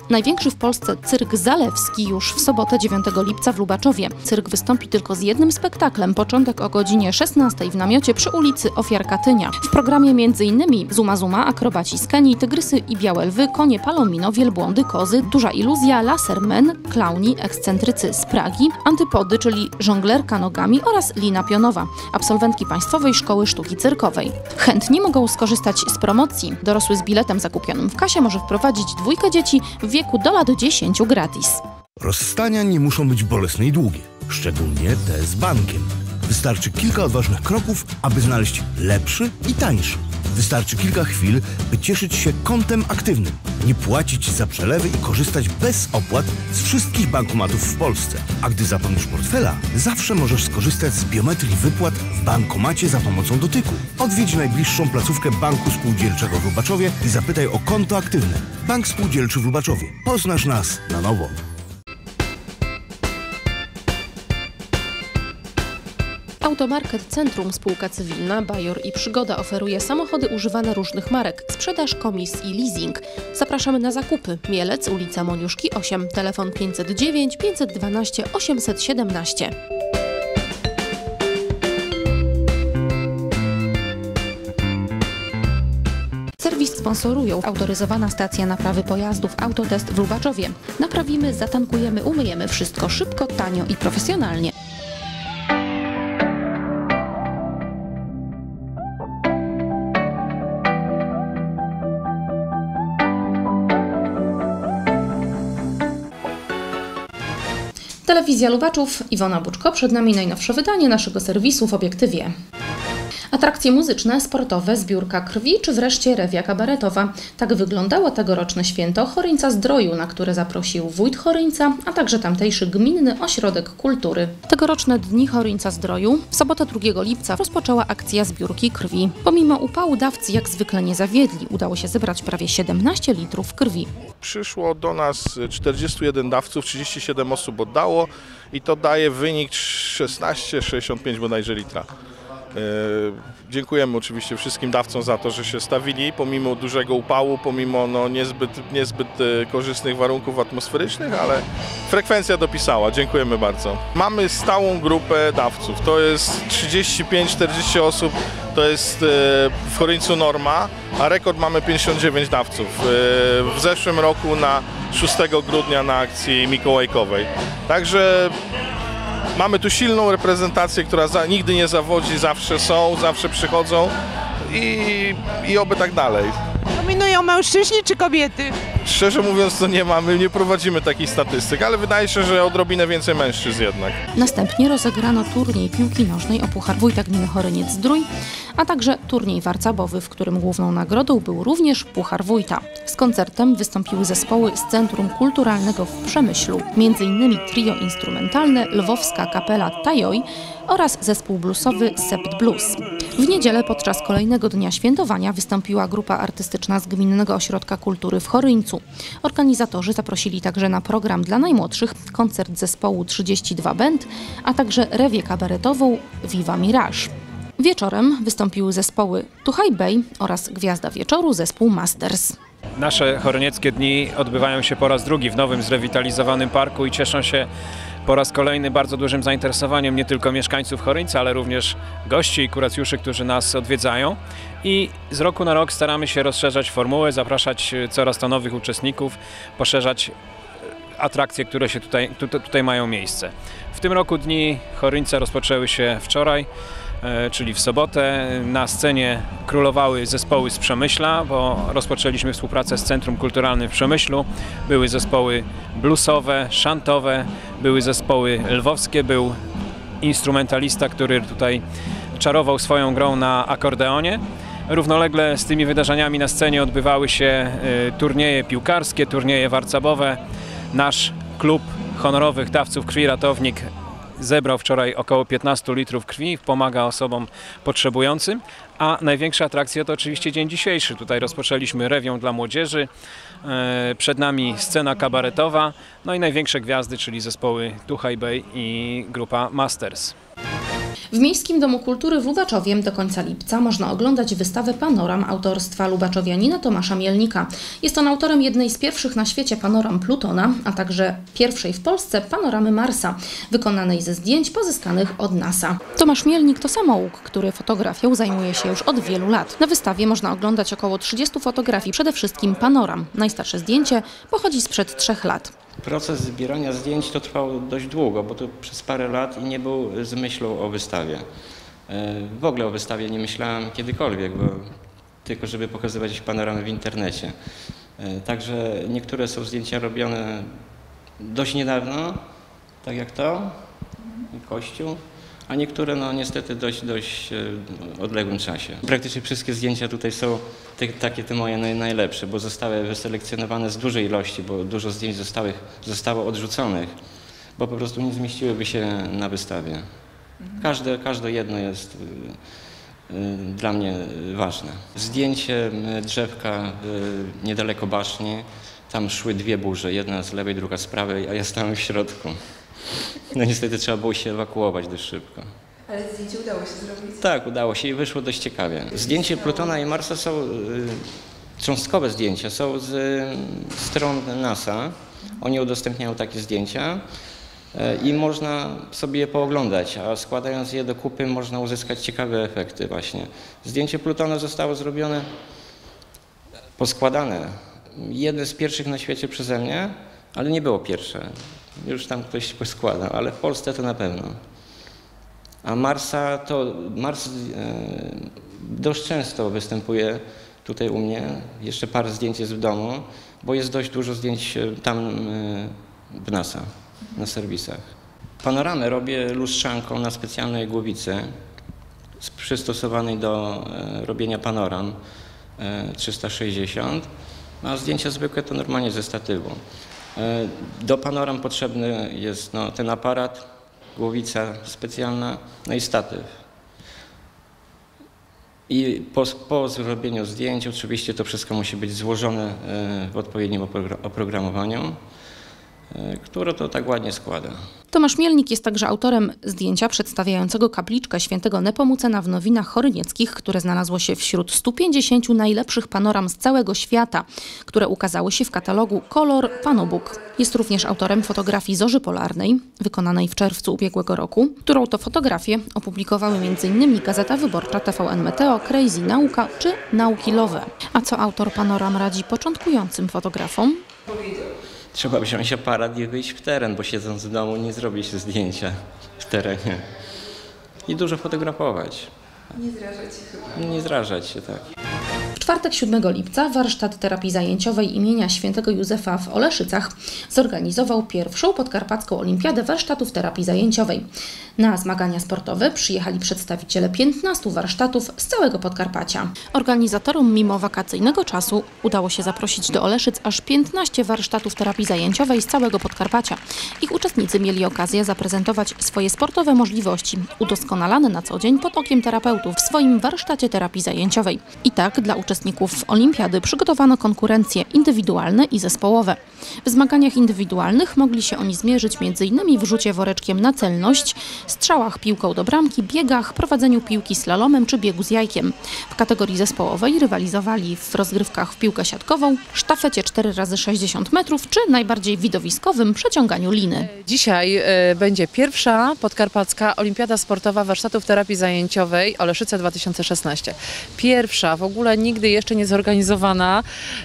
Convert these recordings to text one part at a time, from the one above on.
Największy w Polsce cyrk zalewski już w sobotę 9 lipca w Lubaczowie. Cyrk wystąpi tylko z jednym spektaklem. Początek o godzinie 16 w namiocie przy ulicy Ofiar Katynia. W programie m.in. Zuma Zuma, akrobaci z Kenii, tygrysy i białe lwy, konie Palomino, wielbłądy, kozy, duża iluzja, lasermen, klauni, ekscentrycy z Pragi, antypody, czyli żonglerka nogami oraz lina pionowa, absolwentki Państwowej Szkoły Sztuki Cyrkowej. Chętni mogą skorzystać z promocji. Dorosły z biletem zakupionym w kasie może wprowadzić dwójkę dzieci w wieku do lat 10 gratis. Rozstania nie muszą być bolesne i długie, szczególnie te z bankiem. Wystarczy kilka odważnych kroków, aby znaleźć lepszy i tańszy. Wystarczy kilka chwil, by cieszyć się kontem aktywnym, nie płacić za przelewy i korzystać bez opłat z wszystkich bankomatów w Polsce. A gdy zapomnisz portfela, zawsze możesz skorzystać z biometrii wypłat w bankomacie za pomocą dotyku. Odwiedź najbliższą placówkę Banku Spółdzielczego w Lubaczowie i zapytaj o konto aktywne. Bank Spółdzielczy w Lubaczowie. Poznasz nas na nowo. Automarket Centrum, spółka cywilna, Bajor i Przygoda oferuje samochody używane różnych marek, sprzedaż, komis i leasing. Zapraszamy na zakupy. Mielec, ulica Moniuszki 8, telefon 509 512 817. Serwis sponsorują autoryzowana stacja naprawy pojazdów Autotest w Lubaczowie. Naprawimy, zatankujemy, umyjemy wszystko szybko, tanio i profesjonalnie. Telewizja Lubaczów, Iwona Buczko. Przed nami najnowsze wydanie naszego serwisu w obiektywie. Atrakcje muzyczne, sportowe, zbiórka krwi czy wreszcie rewia kabaretowa. Tak wyglądało tegoroczne święto Choryńca Zdroju, na które zaprosił wójt Choryńca, a także tamtejszy gminny ośrodek kultury. Tegoroczne Dni Choryńca Zdroju w sobotę 2 lipca rozpoczęła akcja zbiórki krwi. Pomimo upału dawcy jak zwykle nie zawiedli. Udało się zebrać prawie 17 litrów krwi. Przyszło do nas 41 dawców, 37 osób oddało i to daje wynik 16,65 bodajże litra. Dziękujemy oczywiście wszystkim dawcom za to, że się stawili pomimo dużego upału, pomimo niezbyt korzystnych warunków atmosferycznych, ale frekwencja dopisała. Dziękujemy bardzo. Mamy stałą grupę dawców, to jest 35-40 osób, to jest w Choryńcu norma, a rekord mamy 59 dawców. W zeszłym roku na 6 grudnia na akcji mikołajkowej. Także mamy tu silną reprezentację, która nigdy nie zawodzi, zawsze są, zawsze przychodzą i oby tak dalej. Dominują mężczyźni czy kobiety? Szczerze mówiąc to nie prowadzimy takich statystyk, ale wydaje się, że odrobinę więcej mężczyzn jednak. Następnie rozegrano turniej piłki nożnej o Puchar Wójta Gminy Choryniec-Zdrój, a także turniej warcabowy, w którym główną nagrodą był również Puchar Wójta. Z koncertem wystąpiły zespoły z Centrum Kulturalnego w Przemyślu, m.in. trio instrumentalne Lwowska Kapela Tajoj oraz zespół bluesowy Sept Blues. W niedzielę podczas kolejnego dnia świętowania wystąpiła grupa artystyczna z Gminnego Ośrodka Kultury w Choryńcu. Organizatorzy zaprosili także na program dla najmłodszych koncert zespołu 32 Band, a także rewię kabaretową Viva Mirage. Wieczorem wystąpiły zespoły Tuchaj Bay oraz Gwiazda Wieczoru, zespół Masters. Nasze chorynieckie dni odbywają się po raz drugi w nowym, zrewitalizowanym parku i cieszą się po raz kolejny bardzo dużym zainteresowaniem nie tylko mieszkańców Choryńca, ale również gości i kuracjuszy, którzy nas odwiedzają. I z roku na rok staramy się rozszerzać formułę, zapraszać coraz to nowych uczestników, poszerzać atrakcje, które się tutaj mają miejsce. W tym roku Dni Choryńca rozpoczęły się wczoraj, czyli w sobotę. Na scenie królowały zespoły z Przemyśla, bo rozpoczęliśmy współpracę z Centrum Kulturalnym w Przemyślu. Były zespoły bluesowe, szantowe, były zespoły lwowskie, był instrumentalista, który tutaj czarował swoją grą na akordeonie. Równolegle z tymi wydarzeniami na scenie odbywały się turnieje piłkarskie, turnieje warcabowe. Nasz klub honorowych dawców krwi Ratownik zebrał wczoraj około 15 litrów krwi, pomaga osobom potrzebującym, a największa atrakcja to oczywiście dzień dzisiejszy. Tutaj rozpoczęliśmy rewią dla młodzieży, przed nami scena kabaretowa, no i największe gwiazdy, czyli zespoły Tuchaj Bay i grupa Masters. W Miejskim Domu Kultury w Lubaczowie do końca lipca można oglądać wystawę panoram autorstwa lubaczowianina Tomasza Mielnika. Jest on autorem jednej z pierwszych na świecie panoram Plutona, a także pierwszej w Polsce panoramy Marsa, wykonanej ze zdjęć pozyskanych od NASA. Tomasz Mielnik to samouk, który fotografią zajmuje się już od wielu lat. Na wystawie można oglądać około 30 fotografii, przede wszystkim panoram. Najstarsze zdjęcie pochodzi sprzed 3 lat. Proces zbierania zdjęć to trwał dość długo, bo to przez parę lat i nie był z myślą o wystawie. W ogóle o wystawie nie myślałem kiedykolwiek, bo tylko żeby pokazywać panoramy w internecie. Także niektóre są zdjęcia robione dość niedawno, tak jak to, kościół, a niektóre no niestety dość odległym czasie. Praktycznie wszystkie zdjęcia tutaj są takie te moje najlepsze, bo zostały wyselekcjonowane z dużej ilości, bo dużo zdjęć zostało odrzuconych, bo po prostu nie zmieściłyby się na wystawie. Każde jedno jest dla mnie ważne. Zdjęcie drzewka niedaleko baszni, tam szły 2 burze, jedna z lewej, druga z prawej, a ja stałem w środku. No niestety trzeba było się ewakuować dość szybko. Ale zdjęcie udało się zrobić? Tak, udało się i wyszło dość ciekawie. Zdjęcia Plutona i Marsa są cząstkowe zdjęcia, są z stron NASA. Oni udostępniają takie zdjęcia i można sobie je pooglądać, a składając je do kupy można uzyskać ciekawe efekty właśnie. Zdjęcie Plutona zostało zrobione, poskładane, jedne z pierwszych na świecie przeze mnie, ale nie było pierwsze. Już tam ktoś poskładał, ale w Polsce to na pewno. A Mars dość często występuje tutaj u mnie. Jeszcze parę zdjęć jest w domu, bo jest dość dużo zdjęć tam w NASA, na serwisach. Panoramę robię lustrzanką na specjalnej głowicy przystosowanej do robienia panoram 360, a zdjęcia zwykłe to normalnie ze statywu. Do panoram potrzebny jest ten aparat, głowica specjalna, no i statyw. I po zrobieniu zdjęć oczywiście to wszystko musi być złożone w odpowiednim oprogramowaniu, które to tak ładnie składa. Tomasz Mielnik jest także autorem zdjęcia przedstawiającego kapliczkę świętego Nepomucena w Nowinach Chorynieckich, które znalazło się wśród 150 najlepszych panoram z całego świata, które ukazały się w katalogu Kolor Panobook. Jest również autorem fotografii zorzy polarnej, wykonanej w czerwcu ubiegłego roku, którą to fotografię opublikowały m.in. Gazeta Wyborcza, TVN Meteo, Crazy Nauka czy Nauki Lowe. A co autor panoram radzi początkującym fotografom? Trzeba wziąć aparat i wyjść w teren, bo siedząc w domu nie zrobi się zdjęcia w terenie. I dużo fotografować. Nie zrażać się chyba. Nie zrażać się, tak. W czwartek 7 lipca warsztat terapii zajęciowej imienia Świętego Józefa w Oleszycach zorganizował pierwszą podkarpacką olimpiadę warsztatów terapii zajęciowej. Na zmagania sportowe przyjechali przedstawiciele 15 warsztatów z całego Podkarpacia. Organizatorom mimo wakacyjnego czasu udało się zaprosić do Oleszyc aż 15 warsztatów terapii zajęciowej z całego Podkarpacia. Ich uczestnicy mieli okazję zaprezentować swoje sportowe możliwości, udoskonalane na co dzień pod okiem terapeutów w swoim warsztacie terapii zajęciowej. I tak dla uczestników olimpiady przygotowano konkurencje indywidualne i zespołowe. W zmaganiach indywidualnych mogli się oni zmierzyć m.in. w rzucie woreczkiem na celność, strzałach piłką do bramki, biegach, prowadzeniu piłki slalomem czy biegu z jajkiem. W kategorii zespołowej rywalizowali w rozgrywkach w piłkę siatkową, sztafecie 4x60 metrów czy najbardziej widowiskowym przeciąganiu liny. Dzisiaj będzie pierwsza podkarpacka olimpiada sportowa warsztatów terapii zajęciowej Oleszyce 2016. Pierwsza, w ogóle nigdy jeszcze nie zorganizowana.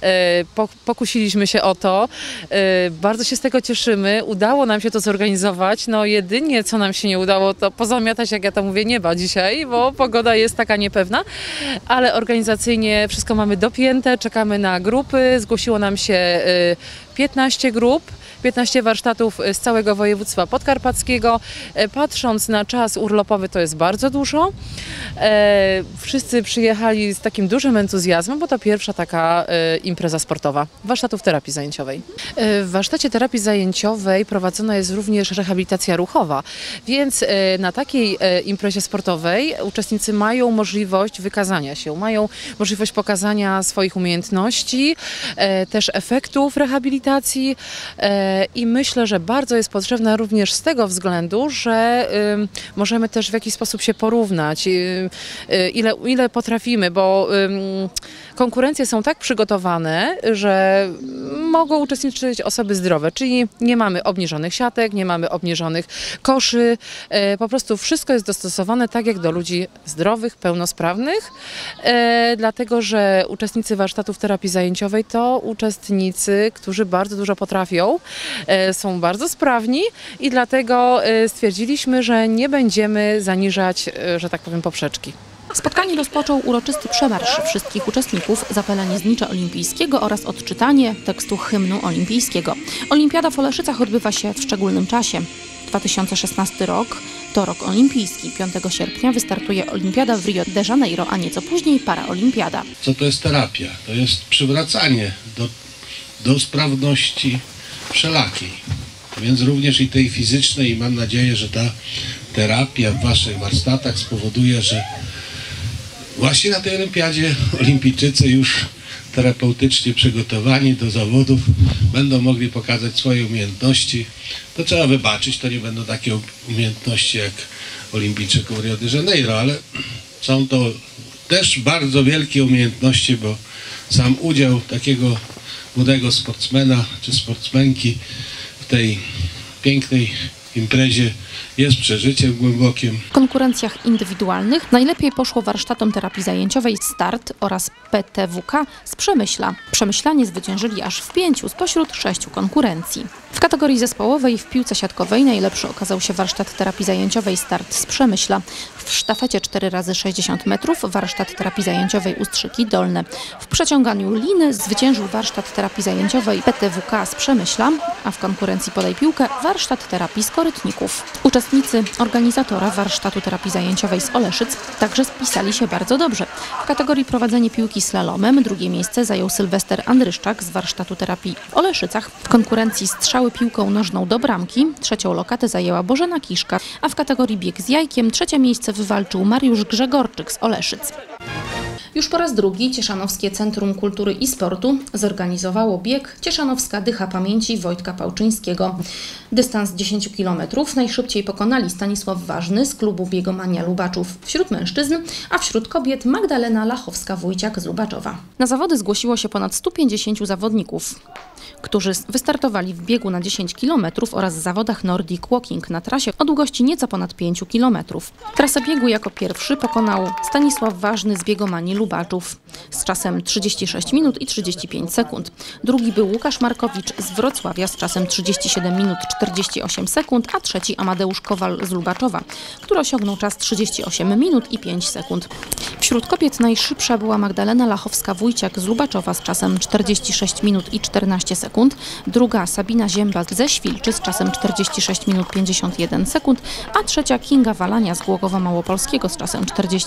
Pokusiliśmy się o to. Bardzo się z tego cieszymy. Udało nam się to zorganizować. No jedynie co nam się nie udało, to pozamiatać, jak ja to mówię, nieba dzisiaj, bo pogoda jest taka niepewna, ale organizacyjnie wszystko mamy dopięte, czekamy na grupy. Zgłosiło nam się 15 grup. 15 warsztatów z całego województwa podkarpackiego. Patrząc na czas urlopowy, to jest bardzo dużo. Wszyscy przyjechali z takim dużym entuzjazmem, bo to pierwsza taka impreza sportowa warsztatów terapii zajęciowej. W warsztacie terapii zajęciowej prowadzona jest również rehabilitacja ruchowa, więc na takiej imprezie sportowej uczestnicy mają możliwość wykazania się, mają możliwość pokazania swoich umiejętności, też efektów rehabilitacji, I myślę, że bardzo jest potrzebna również z tego względu, że możemy też w jakiś sposób się porównać, ile potrafimy, bo konkurencje są tak przygotowane, że mogą uczestniczyć osoby zdrowe, czyli nie mamy obniżonych siatek, nie mamy obniżonych koszy, po prostu wszystko jest dostosowane tak jak do ludzi zdrowych, pełnosprawnych, dlatego że uczestnicy warsztatów terapii zajęciowej to uczestnicy, którzy bardzo dużo potrafią, są bardzo sprawni i dlatego stwierdziliśmy, że nie będziemy zaniżać, że tak powiem, poprzeczki. Spotkanie rozpoczął uroczysty przemarsz wszystkich uczestników, zapalenie znicza olimpijskiego oraz odczytanie tekstu hymnu olimpijskiego. Olimpiada w Oleszycach odbywa się w szczególnym czasie. 2016 rok to rok olimpijski. 5 sierpnia wystartuje olimpiada w Rio de Janeiro, a nieco później paraolimpiada. Co to jest terapia? To jest przywracanie do sprawności wszelakiej. Więc również i tej fizycznej, i mam nadzieję, że ta terapia w waszych warsztatach spowoduje, że właśnie na tej olimpiadzie olimpijczycy już terapeutycznie przygotowani do zawodów będą mogli pokazać swoje umiejętności. To trzeba wybaczyć, to nie będą takie umiejętności jak olimpijczyków Rio de Janeiro, ale są to też bardzo wielkie umiejętności, bo sam udział takiego młodego sportsmena czy sportsmenki w tej pięknej imprezie jest przeżyciem głębokim. W konkurencjach indywidualnych najlepiej poszło warsztatom terapii zajęciowej Start oraz PTWK z Przemyśla. Przemyślanie zwyciężyli aż w 5 spośród 6 konkurencji. W kategorii zespołowej w piłce siatkowej najlepszy okazał się warsztat terapii zajęciowej Start z Przemyśla. W sztafecie 4x60 metrów warsztat terapii zajęciowej Ustrzyki Dolne. W przeciąganiu liny zwyciężył warsztat terapii zajęciowej PTWK z Przemyśla, a w konkurencji podaj piłkę warsztat terapii z Korytników. Uczestnicy organizatora warsztatu terapii zajęciowej z Oleszyc także spisali się bardzo dobrze. W kategorii prowadzenie piłki slalomem drugie miejsce zajął Sylwester Andryszczak z warsztatu terapii w Oleszycach. W konkurencji strzały piłką nożną do bramki trzecią lokatę zajęła Bożena Kiszka, a w kategorii bieg z jajkiem trzecie miejsce wywalczył Mariusz Grzegorczyk z Oleszyc. Już po raz drugi Cieszanowskie Centrum Kultury i Sportu zorganizowało bieg Cieszanowska Dycha Pamięci Wojtka Pałczyńskiego. Dystans 10 km najszybciej pokonali Stanisław Ważny z klubu Biegomania Lubaczów wśród mężczyzn, a wśród kobiet Magdalena Lachowska-Wójciak z Lubaczowa. Na zawody zgłosiło się ponad 150 zawodników, którzy wystartowali w biegu na 10 km oraz zawodach Nordic Walking na trasie o długości nieco ponad 5 km. Trasę biegu jako pierwszy pokonał Stanisław Ważny z Biegomanii Lubaczów z czasem 36 minut i 35 sekund. Drugi był Łukasz Markowicz z Wrocławia z czasem 37 minut 48 sekund, a trzeci Amadeusz Kowal z Lubaczowa, który osiągnął czas 38 minut i 5 sekund. Wśród kobiet najszybsza była Magdalena Lachowska-Wójciak z Lubaczowa z czasem 46 minut i 14 sekund, druga Sabina Zięba ze Świlczy z czasem 46 minut 51 sekund, a trzecia Kinga Walania z Głogowa Małopolskiego z czasem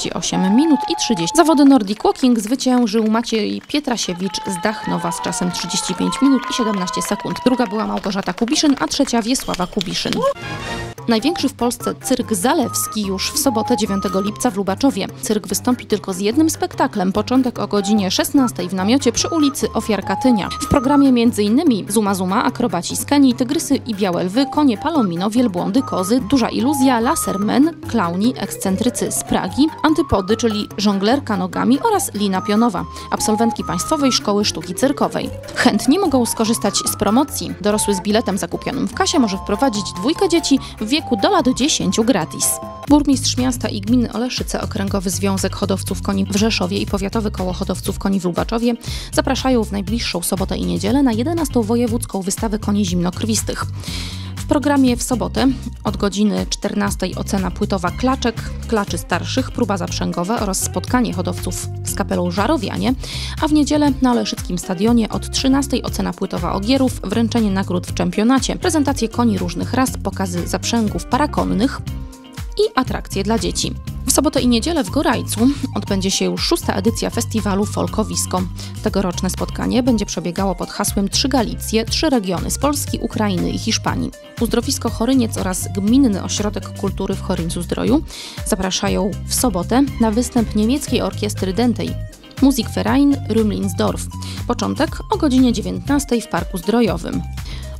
48 minut i 30. Zawody Nordic Walking zwyciężył Maciej Pietrasiewicz z Dachnowa z czasem 35 minut i 17 sekund. Druga była Małgorzata Kubiszyn, a trzecia Wiesława Kubiszyn. Największy w Polsce cyrk Zalewski już w sobotę 9 lipca w Lubaczowie. Cyrk wystąpi tylko z jednym spektaklem. Początek o godzinie 16 w namiocie przy ulicy Ofiar Katynia. W programie m.in. Zuma Zuma, akrobaci z Kenii, tygrysy i białe lwy, konie Palomino, wielbłądy, kozy, duża iluzja, lasermen, klauni, ekscentrycy z Pragi, antypody, czyli żonglerka nogami oraz lina pionowa, absolwentki Państwowej Szkoły Sztuki Cyrkowej. Chętni mogą skorzystać z promocji. Dorosły z biletem zakupionym w kasie może wprowadzić 2 dzieci w wieku do lat 10 gratis. Burmistrz miasta i gminy Oleszyce, Okręgowy Związek Hodowców Koni w Rzeszowie i Powiatowe Koło Hodowców Koni w Lubaczowie zapraszają w najbliższą sobotę i niedzielę na 11. wojewódzką wystawę koni zimnokrwistych. W programie w sobotę od godziny 14 ocena płytowa klaczek, klaczy starszych, próba zaprzęgowa oraz spotkanie hodowców z kapelą Żarowianie, a w niedzielę na Oleszyckim Stadionie od 13 ocena płytowa ogierów, wręczenie nagród w czempionacie, prezentacje koni różnych ras, pokazy zaprzęgów parakonnych i atrakcje dla dzieci. W sobotę i niedzielę w Gorajcu odbędzie się już 6. edycja festiwalu Folkowisko. Tegoroczne spotkanie będzie przebiegało pod hasłem 3 Galicje, 3 regiony z Polski, Ukrainy i Hiszpanii. Uzdrowisko Choryniec oraz Gminny Ośrodek Kultury w Choryńcu-Zdroju zapraszają w sobotę na występ niemieckiej orkiestry Dentej Musikverein Rümlinsdorf. Początek o godzinie 19 w Parku Zdrojowym.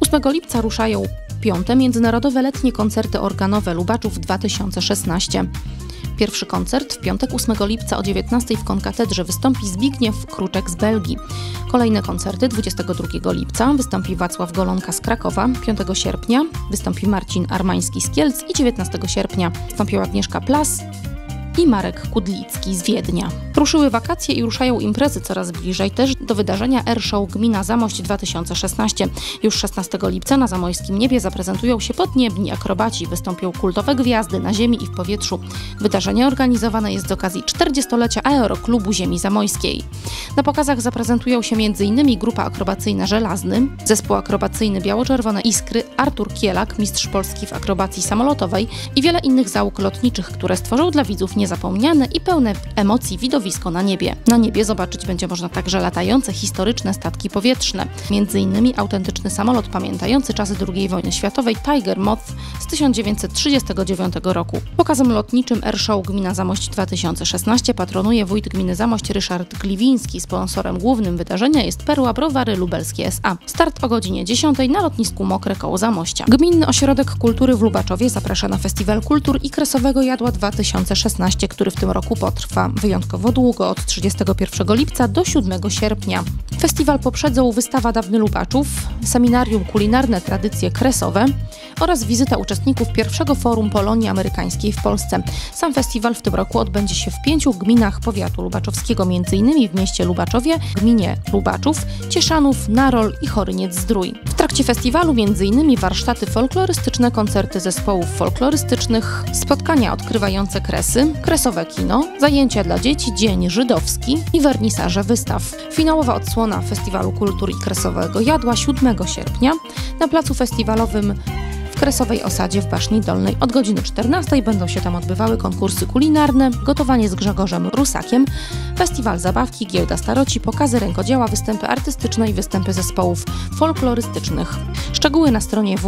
8 lipca ruszają 5. Międzynarodowe Letnie Koncerty Organowe Lubaczów 2016. Pierwszy koncert w piątek 8 lipca o 19 w Konkatedrze wystąpi Zbigniew Kruczek z Belgii. Kolejne koncerty 22 lipca wystąpi Wacław Golonka z Krakowa, 5 sierpnia wystąpi Marcin Armański z Kielc i 19 sierpnia wystąpią Agnieszka Plas i Marek Kudlicki z Wiednia. Ruszyły wakacje i ruszają imprezy coraz bliżej też do wydarzenia Air-Show Gmina Zamość 2016. Już 16 lipca na zamojskim niebie zaprezentują się podniebni akrobaci, wystąpią kultowe gwiazdy na ziemi i w powietrzu. Wydarzenie organizowane jest z okazji 40-lecia Aeroklubu Ziemi Zamojskiej. Na pokazach zaprezentują się m.in. grupa akrobacyjna Żelazny, zespół akrobacyjny Biało-Czerwone Iskry, Artur Kielak, mistrz Polski w akrobacji samolotowej i wiele innych załóg lotniczych, które stworzą dla widzów niezapomniane i pełne emocji widowisko na niebie. Na niebie zobaczyć będzie można także latające historyczne statki powietrzne, m.in. autentyczny samolot pamiętający czasy II wojny światowej Tiger Moth z 1939 roku. Pokazem lotniczym Air-Show Gmina Zamość 2016 patronuje wójt gminy Zamość Ryszard Gliwiński. Sponsorem głównym wydarzenia jest Perła Browary Lubelskie S.A. Start o godzinie 10 na lotnisku Mokre koło Zamościa. Gminny Ośrodek Kultury w Lubaczowie zaprasza na Festiwal Kultur i Kresowego Jadła 2016, który w tym roku potrwa wyjątkowo długo, od 31 lipca do 7 sierpnia. Festiwal poprzedzą wystawa Dawny Lubaczów, seminarium kulinarne Tradycje Kresowe oraz wizyta uczestników pierwszego forum Polonii Amerykańskiej w Polsce. Sam festiwal w tym roku odbędzie się w 5 gminach powiatu lubaczowskiego, m.in. w mieście Lubaczowie, gminie Lubaczów, Cieszanów, Narol i Choryniec-Zdrój. W trakcie festiwalu m.in. warsztaty folklorystyczne, koncerty zespołów folklorystycznych, spotkania odkrywające Kresy, kresowe kino, zajęcia dla dzieci, dzień żydowski i wernisaże wystaw. Finałowa odsłona Festiwalu Kultur i Kresowego Jadła 7 sierpnia na placu festiwalowym w Kresowej Osadzie w Baszni Dolnej. Od godziny 14 będą się tam odbywały konkursy kulinarne, gotowanie z Grzegorzem Rusakiem, festiwal zabawki, giełda staroci, pokazy rękodzieła, występy artystyczne i występy zespołów folklorystycznych. Szczegóły na stronie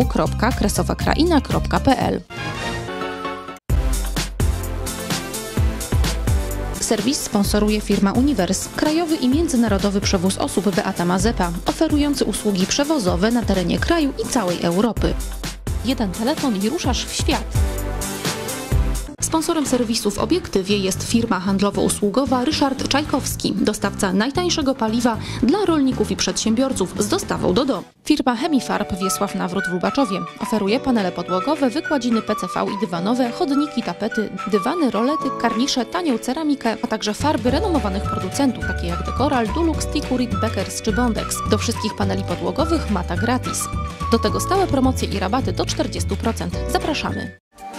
www.kresowakraina.pl. Serwis sponsoruje firma Uniwers, krajowy i międzynarodowy przewóz osób Beata Mazepa, oferujący usługi przewozowe na terenie kraju i całej Europy. Jeden telefon i ruszasz w świat. Sponsorem serwisu w obiektywie jest firma handlowo-usługowa Ryszard Czajkowski, dostawca najtańszego paliwa dla rolników i przedsiębiorców z dostawą do domu. Firma Chemifarb Wiesław Nawrót w Lubaczowie oferuje panele podłogowe, wykładziny PCV i dywanowe, chodniki, tapety, dywany, rolety, karnisze, tanią ceramikę, a także farby renomowanych producentów, takie jak Decoral, Dulux, Tikurit, Beckers czy Bondex. Do wszystkich paneli podłogowych mata gratis. Do tego stałe promocje i rabaty do 40%. Zapraszamy!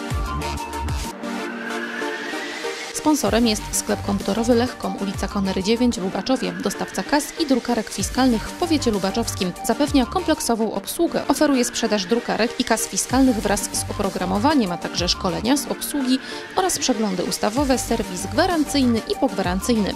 Sponsorem jest sklep komputerowy Lechcom, ulica Konery 9 w Lubaczowie, dostawca kas i drukarek fiskalnych w powiecie lubaczowskim. Zapewnia kompleksową obsługę, oferuje sprzedaż drukarek i kas fiskalnych wraz z oprogramowaniem, a także szkolenia z obsługi oraz przeglądy ustawowe, serwis gwarancyjny i pogwarancyjny.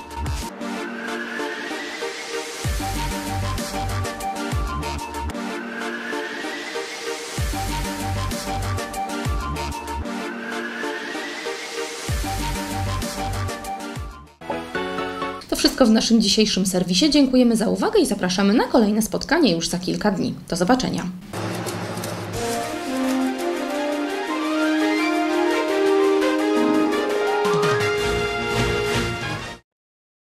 To wszystko w naszym dzisiejszym serwisie. Dziękujemy za uwagę i zapraszamy na kolejne spotkanie już za kilka dni. Do zobaczenia.